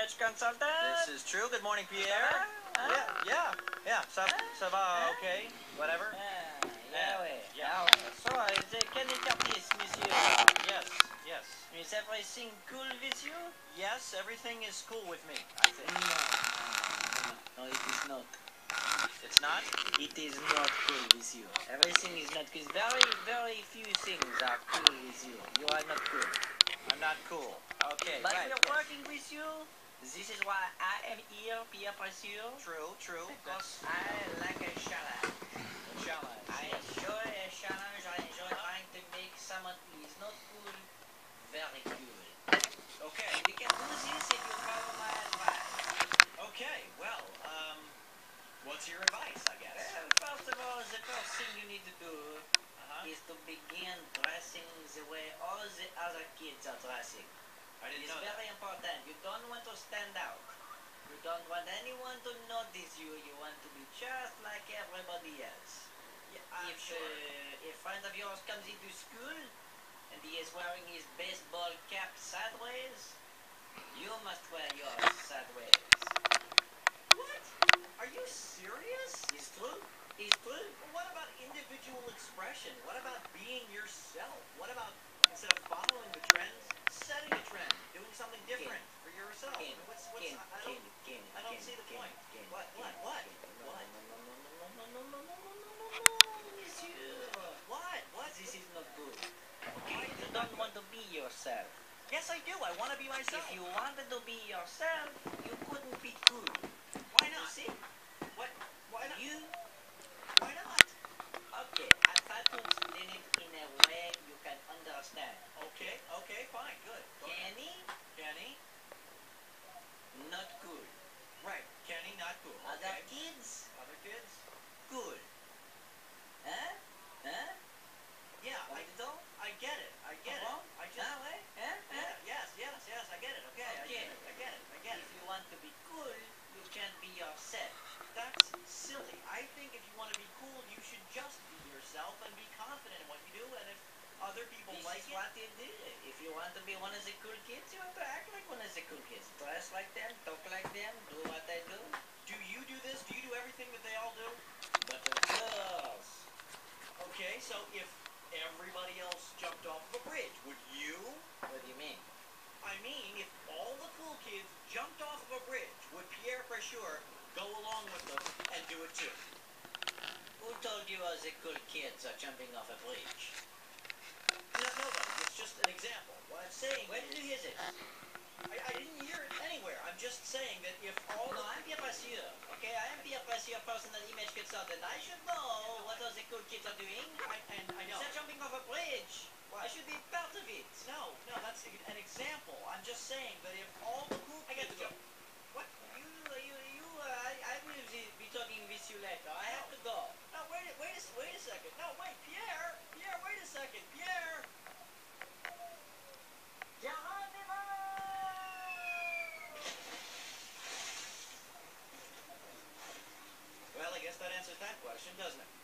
image consultant. This is true. Good morning, Pierre. Yeah. Ça va, okay. Whatever. Yeah, ouais. Yeah. So, quel exercice, monsieur? Yes. Is everything cool with you? Yes, everything is cool with me, I think. No, it is not. It's not? It is not cool with you. Everything is not cool. Very few things are cool with you. You are not cool. I'm not cool. Okay, But right. we're working with you. This is why I am here, Pierre Précieux. True. Because I like a challenge. I enjoy a challenge. I enjoy trying to make someone who is not cool very cool. Okay. We can do this if you follow my advice. Okay, well, what's your advice, I guess? Well, first of all, the first thing you need to do is to begin dressing the way all the other kids are dressing. I didn't It's know that. very important. You don't want to stand out. You don't want anyone to notice you. You want to be just like everybody else. Yeah, I'm If sure. a friend of yours comes into school and he is wearing his baseball cap sideways, you must wear yours sideways. What? Are you serious? It's true. It's true. Well, what about individual expression? What about being yourself? What about, instead of following the trends, setting a trend, doing something different for yourself? I mean, I don't see the point. What? Monsieur. What? This is not good. Why Okay, is you it not don't want to be yourself. Yes, I do. I want to be myself. If you wanted to be yourself, you couldn't be cool. Why You not? see? What? Why not? Why not? Okay, I try to explain it in a way you can understand. Okay, fine, good. Go ahead. Kenny, not cool. Right. Kenny, not cool. Other Okay. kids, Other kids? cool. Huh? Yeah, Bonito? I get it. I get it. Bon? I just. Ah ouais? Hein? Yes, I get it. Okay, Okay. I get it. If you want to be cool, you can't be yourself. That's silly. I think if you want to be cool, you should just be yourself and be confident in what you do. And if other people This like is it, what you do. If you want to be one of the cool kids, you have to act like one of the cool kids. Dress like them, talk like them, do what they do. do you do this? Do you do everything that they all do? But of course, Okay, so if everybody else jumped off of a bridge, would you? what do you mean? I mean, if all the cool kids jumped off of a bridge, would Pierre Pressure go along with them and do it too? Who told you all the cool kids are jumping off a bridge? No, nobody. It's just an example. What I'm saying Where did is, you hear this? I didn't hear it anywhere. I'm just saying that if all No, the I'm Pierre Précieux. Okay, I am Pierre Précieux, personal image consultant. I should know what all the cool kids are doing. I know. They're jumping off a bridge. I should be part of it. No, that's an example. I'm just saying that if all the cool I got kids to go. jump. What? I will be talking with you later. I have to go. No, wait a second. No, wait, Pierre, wait a second, Pierre. Well, I guess that answers that question, doesn't it?